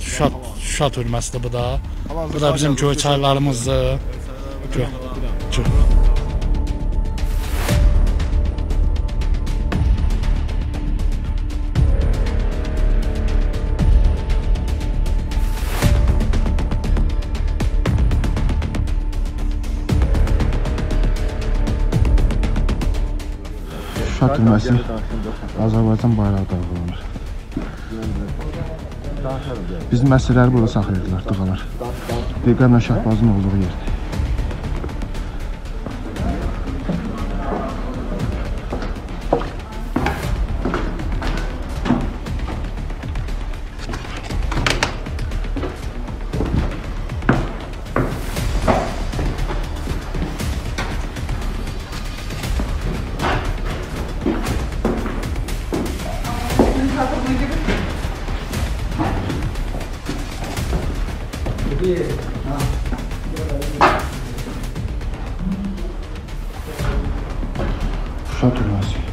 Şuşa türməsidir bu da. Bu da bizim köy çaylarımızdır. Şuşa türməsi Azərbaycan bayrağı dalğalanır. Bizim əsirləri burada saxlayırdılar, dığalar. Deqəmlə Şahbazın olduğu yerdir. Şuşa türməsi.